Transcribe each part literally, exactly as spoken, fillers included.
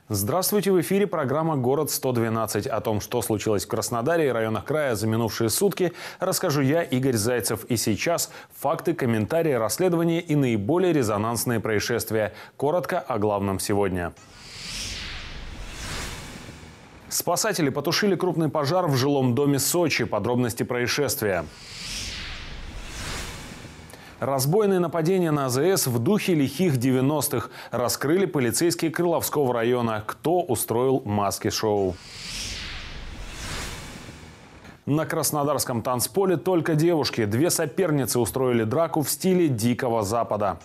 Здравствуйте! В эфире программа «Город сто двенадцать». О том, что случилось в Краснодаре и районах края за минувшие сутки, расскажу я, Игорь Зайцев. И сейчас факты, комментарии, расследования и наиболее резонансные происшествия. Коротко о главном сегодня. Спасатели потушили крупный пожар в жилом доме Сочи. Подробности происшествия. Разбойные нападения на АЗС в духе лихих девяностых раскрыли полицейские Крыловского района. Кто устроил маски-шоу? На краснодарском танцполе только девушки. Две соперницы устроили драку в стиле Дикого Запада.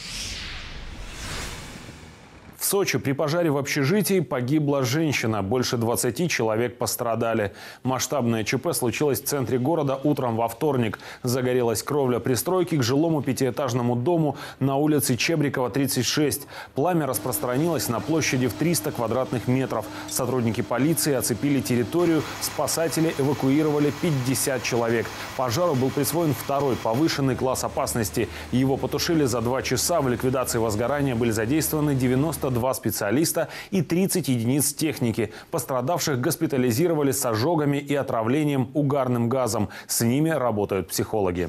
В Сочи при пожаре в общежитии погибла женщина. Больше двадцати человек пострадали. Масштабное ЧП случилось в центре города утром во вторник. Загорелась кровля пристройки к жилому пятиэтажному дому на улице Чебрикова, тридцать шесть. Пламя распространилось на площади в триста квадратных метров. Сотрудники полиции оцепили территорию. Спасатели эвакуировали пятьдесят человек. Пожару был присвоен второй повышенный класс опасности. Его потушили за два часа. В ликвидации возгорания были задействованы девяносто два специалиста и тридцать единиц техники. Пострадавших госпитализировали с ожогами и отравлением угарным газом. С ними работают психологи.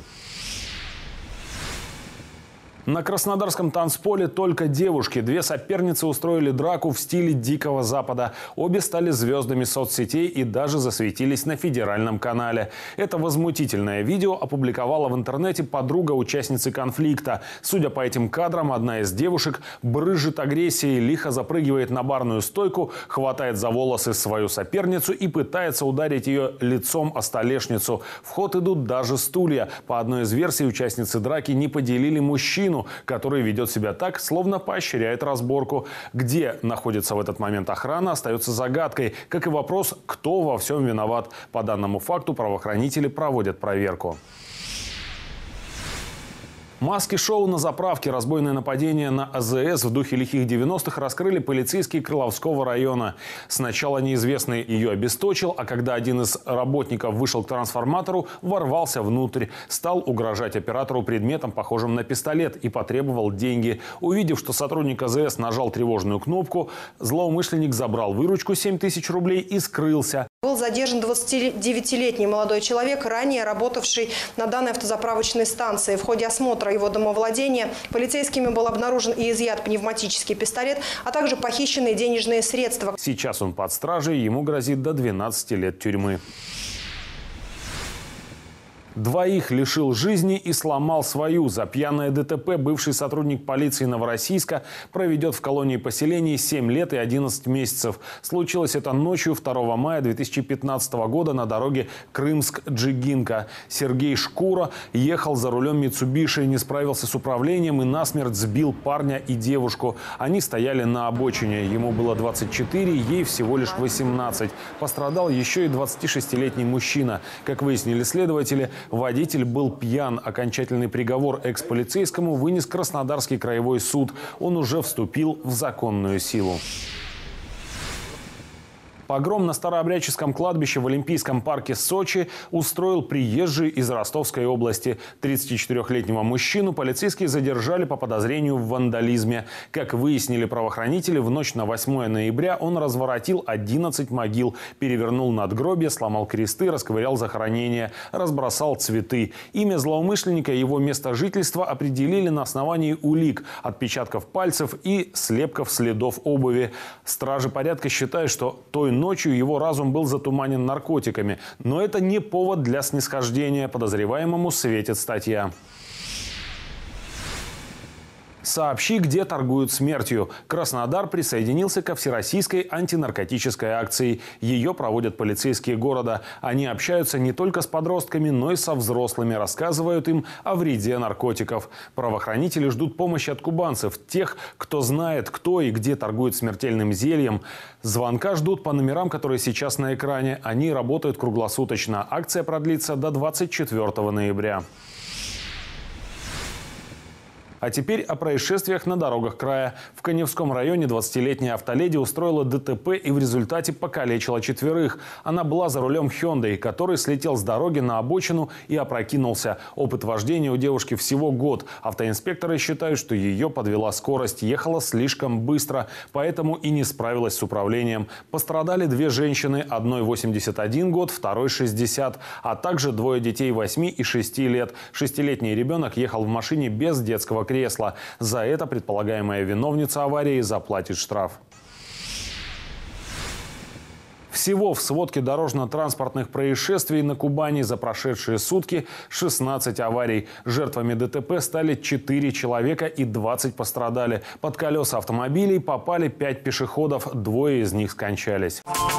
На краснодарском танцполе только девушки. Две соперницы устроили драку в стиле Дикого Запада. Обе стали звездами соцсетей и даже засветились на федеральном канале. Это возмутительное видео опубликовала в интернете подруга участницы конфликта. Судя по этим кадрам, одна из девушек брызжет агрессией, лихо запрыгивает на барную стойку, хватает за волосы свою соперницу и пытается ударить ее лицом о столешницу. В ход идут даже стулья. По одной из версий, участницы драки не поделили мужчину, который ведет себя так, словно поощряет разборку. Где находится в этот момент охрана, остается загадкой, как и вопрос, кто во всем виноват. По данному факту правоохранители проводят проверку. Маски-шоу на заправке, разбойное нападение на АЗС в духе лихих девяностых раскрыли полицейские Крыловского района. Сначала неизвестный ее обесточил, а когда один из работников вышел к трансформатору, ворвался внутрь, стал угрожать оператору предметом, похожим на пистолет, и потребовал деньги. Увидев, что сотрудник АЗС нажал тревожную кнопку, злоумышленник забрал выручку семь тысяч рублей и скрылся. Был задержан двадцатидевятилетний молодой человек, ранее работавший на данной автозаправочной станции. В ходе осмотра его домовладения полицейскими был обнаружен и изъят пневматический пистолет, а также похищенные денежные средства. Сейчас он под стражей, ему грозит до двенадцати лет тюрьмы. Двоих лишил жизни и сломал свою. За пьяное ДТП бывший сотрудник полиции Новороссийска проведет в колонии поселений семь лет и одиннадцать месяцев. Случилось это ночью второго мая две тысячи пятнадцатого года на дороге Крымск-Джигинка. Сергей Шкура ехал за рулем Митсубиши, не справился с управлением и насмерть сбил парня и девушку. Они стояли на обочине. Ему было двадцать четыре, ей всего лишь восемнадцать. Пострадал еще и двадцатишестилетний мужчина. Как выяснили следователи, водитель был пьян. Окончательный приговор экс-полицейскому вынес Краснодарский краевой суд. Он уже вступил в законную силу. Погром на Старообрядческом кладбище в Олимпийском парке Сочи устроил приезжий из Ростовской области. тридцатичетырёхлетнего мужчину полицейские задержали по подозрению в вандализме. Как выяснили правоохранители, в ночь на восьмое ноября он разворотил одиннадцать могил, перевернул надгробия, сломал кресты, расковырял захоронения, разбросал цветы. Имя злоумышленника и его место жительства определили на основании улик, отпечатков пальцев и слепков следов обуви. Стражи порядка считают, что той ночью его разум был затуманен наркотиками. Но это не повод для снисхождения. Подозреваемому светит статья. Сообщи, где торгуют смертью. Краснодар присоединился ко всероссийской антинаркотической акции. Ее проводят полицейские города. Они общаются не только с подростками, но и со взрослыми. Рассказывают им о вреде наркотиков. Правоохранители ждут помощи от кубанцев. Тех, кто знает, кто и где торгует смертельным зельем. Звонка ждут по номерам, которые сейчас на экране. Они работают круглосуточно. Акция продлится до двадцать четвёртого ноября. А теперь о происшествиях на дорогах края. В Каневском районе двадцатилетняя автоледи устроила ДТП и в результате покалечила четверых. Она была за рулем Hyundai, который слетел с дороги на обочину и опрокинулся. Опыт вождения у девушки всего год. Автоинспекторы считают, что ее подвела скорость, ехала слишком быстро, поэтому и не справилась с управлением. Пострадали две женщины, одной восемьдесят один год, второй шестьдесят, а также двое детей восьми и шести лет. Шестилетний ребенок ехал в машине без детского кресла. За это предполагаемая виновница аварии заплатит штраф. Всего в сводке дорожно-транспортных происшествий на Кубани за прошедшие сутки шестнадцать аварий. Жертвами ДТП стали четыре человека и двадцать пострадали. Под колеса автомобилей попали пять пешеходов, двое из них скончались.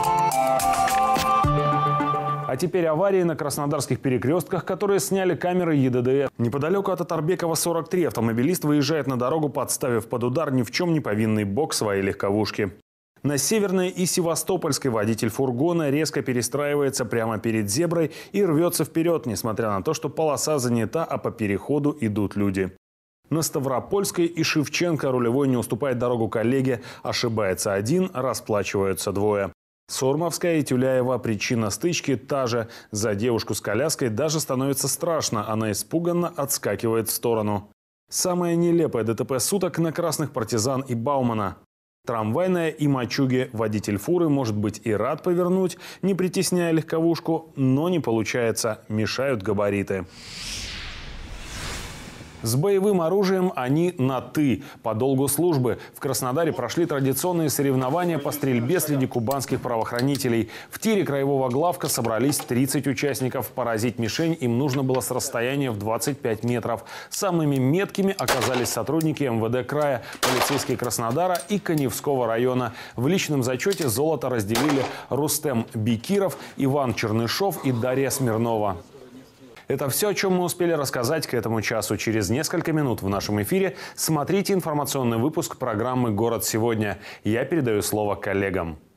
А теперь аварии на краснодарских перекрестках, которые сняли камеры ЕДДР. Неподалеку от Атарбекова сорок три автомобилист выезжает на дорогу, подставив под удар ни в чем не повинный бок своей легковушки. На Северной и Севастопольской водитель фургона резко перестраивается прямо перед зеброй и рвется вперед, несмотря на то, что полоса занята, а по переходу идут люди. На Ставропольской и Шевченко рулевой не уступает дорогу коллеге, ошибается один, расплачиваются двое. Сормовская и Тюляева причина стычки та же. За девушку с коляской даже становится страшно, она испуганно отскакивает в сторону. Самое нелепое ДТП суток на Красных Партизан и Баумана. Трамвайная и Мачуги. Водитель фуры может быть и рад повернуть, не притесняя легковушку, но не получается, мешают габариты. С боевым оружием они на «ты» по долгу службы. В Краснодаре прошли традиционные соревнования по стрельбе среди кубанских правоохранителей. В тире краевого главка собрались тридцать участников. Поразить мишень им нужно было с расстояния в двадцать пять метров. Самыми меткими оказались сотрудники эм вэ дэ края, полицейские Краснодара и Каневского района. В личном зачете золото разделили Рустем Бекиров, Иван Чернышов и Дарья Смирнова. Это все, о чем мы успели рассказать к этому часу. Через несколько минут в нашем эфире смотрите информационный выпуск программы «Город сегодня». Я передаю слово коллегам.